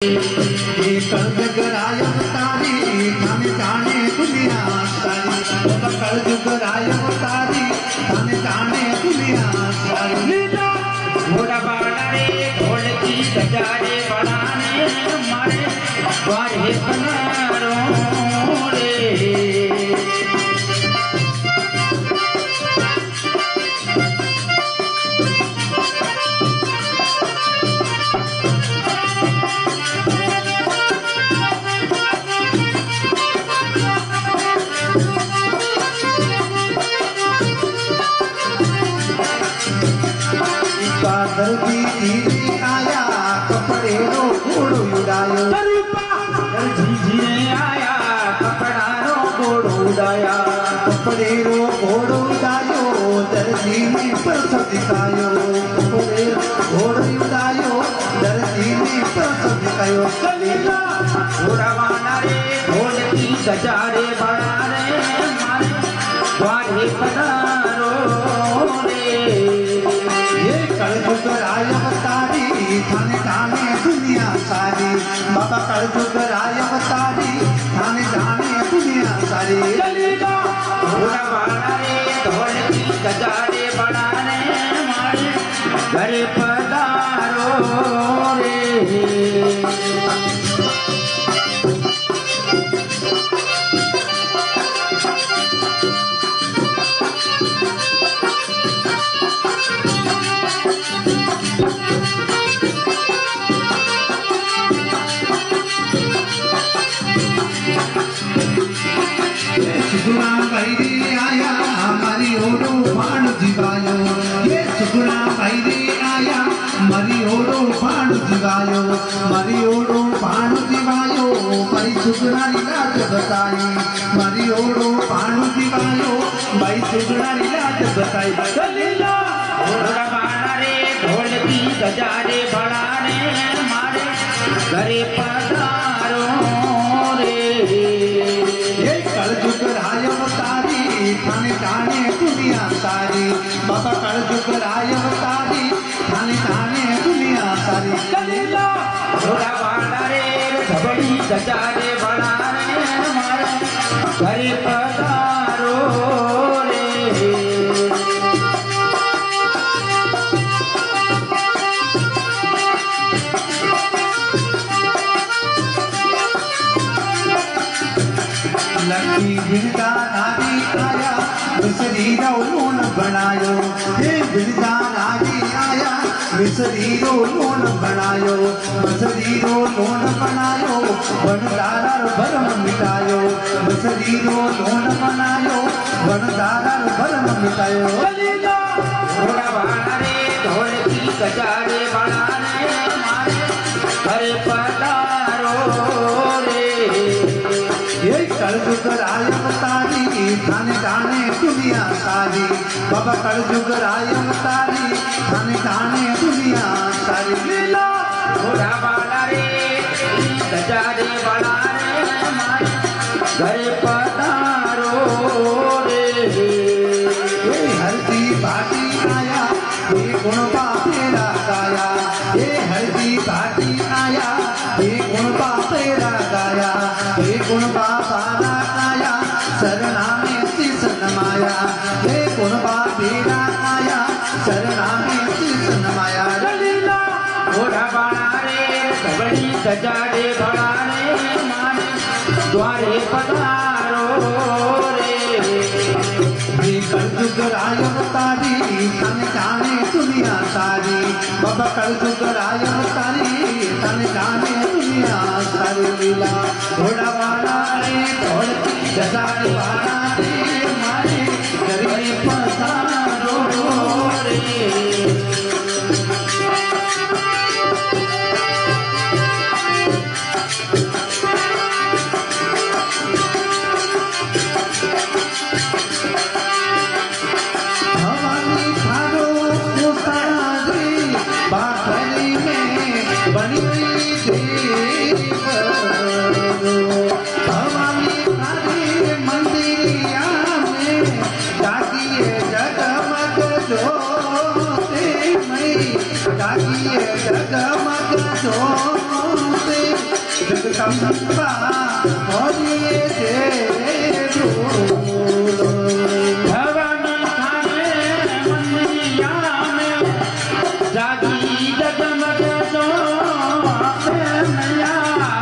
कर्ज कराय तारी थाने जाने दुनिया सारी कर्ज कराय तारी थाने जाने दुनिया सारी घोड़ा बाड़ा रे ढोलकी गजारे बढ़ाने मारे द्वारे बनारो रे दर्जी जी आया कपड़े रो घोड़ो उड़ायो दर्जी जी आया कपड़ा रो घोड़ो उड़ाया कपड़े रो घोड़ो उड़ायो दर्जी ने पर्स दिखायो कपड़े घोड़ो उड़ायो दर्जी ने पर्स दिखायो कलीला घोड़ा वाला रे ढोलकी गजारे बढ़ाने मारे द्वारे बनारो रे कर्ज कराय तारी थाने जाने दुनिया सारी बाबा कर्ज कराय तारी थाने जाने दुनिया सारी घोड़ा वाला रे ढोलकी गजारे बढ़ाने मारे घर पधारो रे सुगुना बैरी आया हमारी ओरो बाण दिवायो ये सुगुना बैरी आया मरी ओरो बाण दिवायो मरी ओरो बाण दिवायो भाई सुगुना राज बताई मरी ओरो बाण दिवायो भाई सुगुना राज बताई कलीला घोड़ा वाला रे ढोलकी गजारे बढ़ाने मारे घरे पधारो रे कर्ज कराय तारी थाने जाने दुनिया सारी बाबा कर्ज कराय तारी थाने जाने दुनिया सारी कलीला घोड़ा वाला रे झबड़ी गजारे बढ़ाने मारे घरे पधारो रे लकी बिरदा नारी आया मिसरी लोन बनायो हे बिरदा नारी आया मिसरी लोन बनायो मिसरी लोन बनायो बनदारा भरम मिटायो मिसरी लोन बनायो बनदारा भरम मिटायो घोड़ा वाला रे ढोलकी गजारे बढ़ाने मारे घरे पधारो रे ये कर्ज कराय तारी थाने जाने दुनिया सारी बाबा कर्ज कराय तारी थाने जाने दुनिया सारी लीला घोड़ा वाला रे गजारे बढ़ाने मारे घरे पधारो रे ये हल्दी बाटी आया ये गुण तेरा गाया ये हल्दी बाटी आया ये गुण तेरा गाया ये गुण बाबा आया शरणा में शीश नमाया ये गुण तेरा आया शरणा में शीश नमाया घोड़ा वाला रे झबड़ी गजारे बढ़ाने मारे द्वारे पधारो रे कर्ज कराय तारी थाने जाने दुनिया सारी बाबा कर्ज कराय तारी थाने जाने दुनिया सारी लीला घोड़ा वाला रे ढोलकी गजारे वाला रे मारे घरे पधारो रे बनी मंदिरिया में जागिए जगमग जोते मई जागिए जगमग जोते जगदम्बा हरिये जय बोलो। भवानी थाने मंदिरिया में जागी जगमग जोत मैया,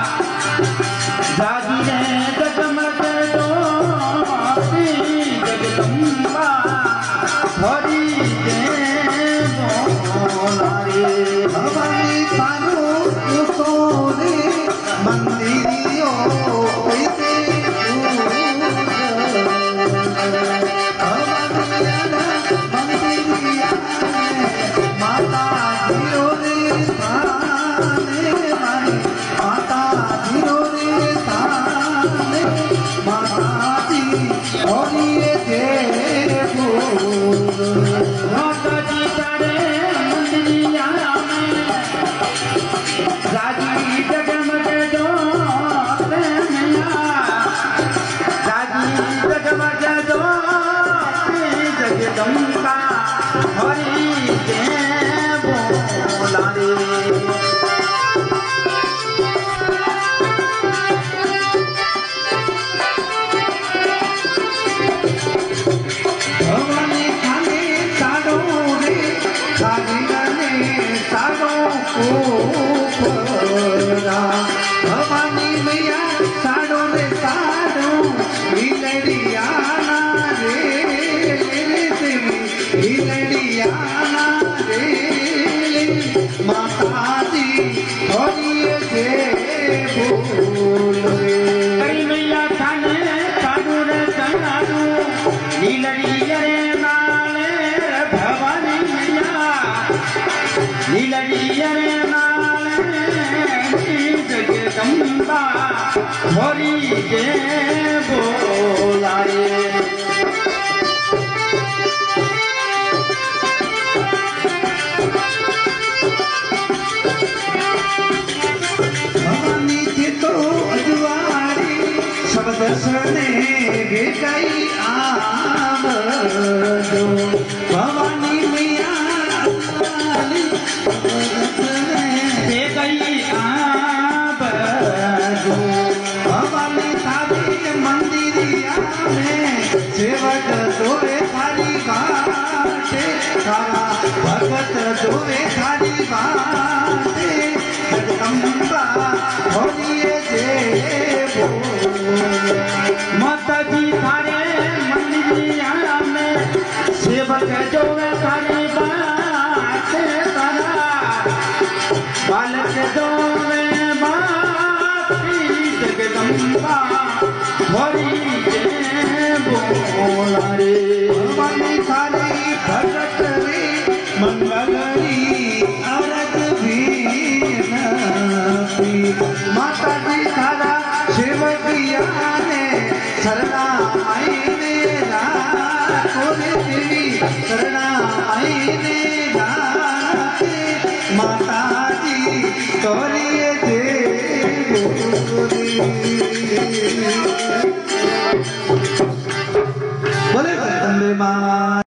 जागी रे जगमग जोत जगदम्बा हरि जय बोला रे। भवानी थानो सोने मंदिरियो ऐसे मंदिरिया माता जीरो रे थाने माने, माता जीरो रे थाने माता जी हरिये जय बोलो। माता जी तारे मंदिरिया में जागी जगमग जोत मैया, जागी जगमग जोत जगदम्बा हरि जय बोला रे। भवानी थाने साड़ो रे खाने साड़ो को परा। भवानी मैया साड़ो रे साड़ो हिलड़ियाना रे हिलड़ियाना रे माता जी हरिये जय बोलो। करी मैया थाने साधु रे साधु नीलड़िया रे नाले भवानी मैया, नीलड़िया रे नाले जगदम्बा हरि जय बोला रे। भवानी के तो अजवाड़ी सब दर्शने गई आवो। भवानी मैया दे गई आबो। भवानी थारी मंदिरिया में सेवक जोरे थारी बाटे, सारा भगत जोरे थारी बाटे जगदम्बा हरिये जय बोलो। माता जी थारे मंदिरिया में सेवक जो थारी बात तारा, बालक जो बाती जगदम्बा हरि जय बोला रे। भवानी थारी भगत रे मंगलरी अरग भी माता जी थारा सेवकिया ने शरणा आई ने कोने देवी शरणा आई ने माता जी तोरिए जय बोले।